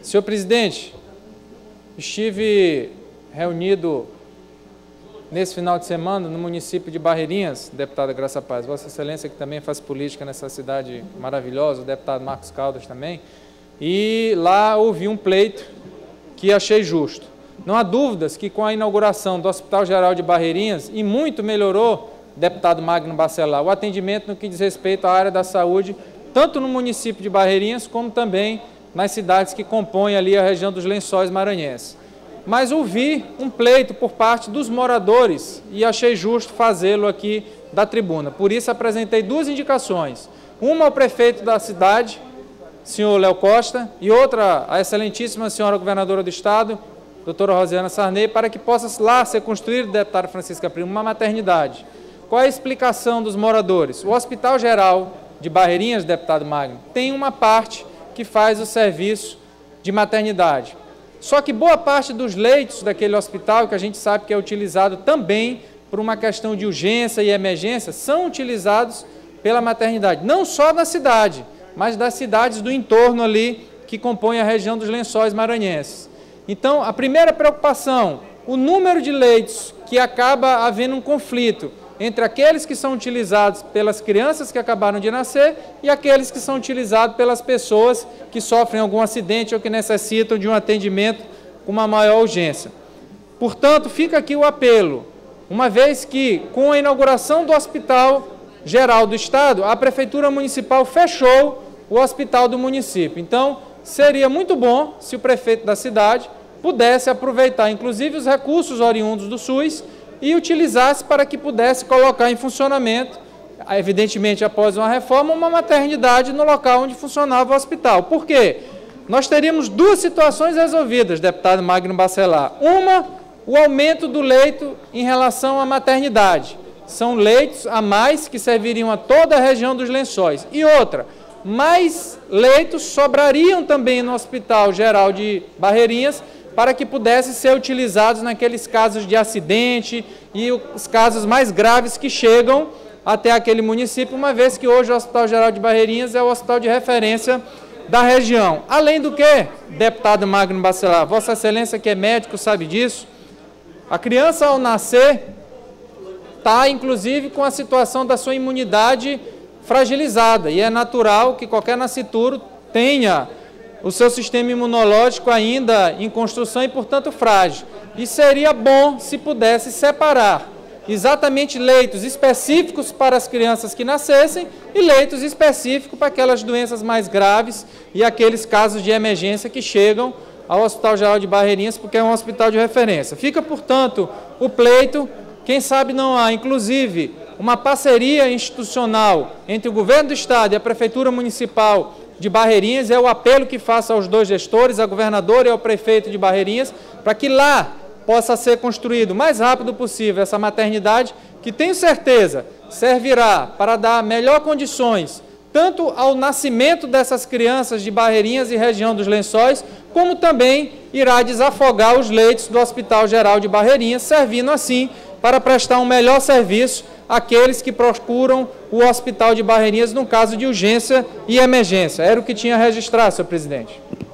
Senhor presidente, estive reunido nesse final de semana no município de Barreirinhas, deputada Graça Paz, Vossa Excelência que também faz política nessa cidade maravilhosa, o deputado Marcos Caldas também, e lá ouvi um pleito que achei justo. Não há dúvidas que com a inauguração do Hospital Geral de Barreirinhas, e muito melhorou, deputado Magno Bacelar, o atendimento no que diz respeito à área da saúde, tanto no município de Barreirinhas, como também nas cidades que compõem ali a região dos Lençóis Maranhenses. Mas ouvi um pleito por parte dos moradores e achei justo fazê-lo aqui da tribuna. Por isso apresentei duas indicações, uma ao prefeito da cidade, senhor Léo Costa, e outra à excelentíssima senhora governadora do estado, doutora Rosiana Sarney, para que possa lá ser construído, deputada Francisca Primo, uma maternidade. Qual é a explicação dos moradores? O Hospital Geral de Barreirinhas, deputado Magno, tem uma parte que faz o serviço de maternidade. Só que boa parte dos leitos daquele hospital, que a gente sabe que é utilizado também por uma questão de urgência e emergência, são utilizados pela maternidade, não só da cidade, mas das cidades do entorno ali que compõem a região dos Lençóis Maranhenses. Então, a primeira preocupação, o número de leitos que acaba havendo um conflito entre aqueles que são utilizados pelas crianças que acabaram de nascer e aqueles que são utilizados pelas pessoas que sofrem algum acidente ou que necessitam de um atendimento com uma maior urgência. Portanto, fica aqui o apelo, uma vez que, com a inauguração do Hospital Geral do Estado, a Prefeitura Municipal fechou o hospital do município. Então, seria muito bom se o prefeito da cidade pudesse aproveitar, inclusive, os recursos oriundos do SUS e utilizasse para que pudesse colocar em funcionamento, evidentemente após uma reforma, uma maternidade no local onde funcionava o hospital. Por quê? Nós teríamos duas situações resolvidas, deputado Magno Bacelar. Uma, o aumento do leito em relação à maternidade. São leitos a mais que serviriam a toda a região dos Lençóis. E outra, mais leitos sobrariam também no Hospital Geral de Barreirinhas para que pudessem ser utilizados naqueles casos de acidente e os casos mais graves que chegam até aquele município, uma vez que hoje o Hospital Geral de Barreirinhas é o hospital de referência da região. Além do que, deputado Magno Bacelar, Vossa Excelência que é médico sabe disso, a criança ao nascer está inclusive com a situação da sua imunidade fragilizada e é natural que qualquer nascituro tenha o seu sistema imunológico ainda em construção e, portanto, frágil. E seria bom se pudesse separar exatamente leitos específicos para as crianças que nascessem e leitos específicos para aquelas doenças mais graves e aqueles casos de emergência que chegam ao Hospital Geral de Barreirinhas, porque é um hospital de referência. Fica, portanto, o pleito, quem sabe não há, inclusive, uma parceria institucional entre o Governo do Estado e a Prefeitura Municipal de Barreirinhas, é o apelo que faço aos dois gestores, a governadora e ao prefeito de Barreirinhas, para que lá possa ser construído o mais rápido possível essa maternidade, que tenho certeza servirá para dar melhor condições, tanto ao nascimento dessas crianças de Barreirinhas e região dos Lençóis, como também irá desafogar os leitos do Hospital Geral de Barreirinhas, servindo assim para prestar um melhor serviço àqueles que procuram o Hospital de Barreirinhas no caso de urgência e emergência. Era o que tinha a registrar, senhor presidente.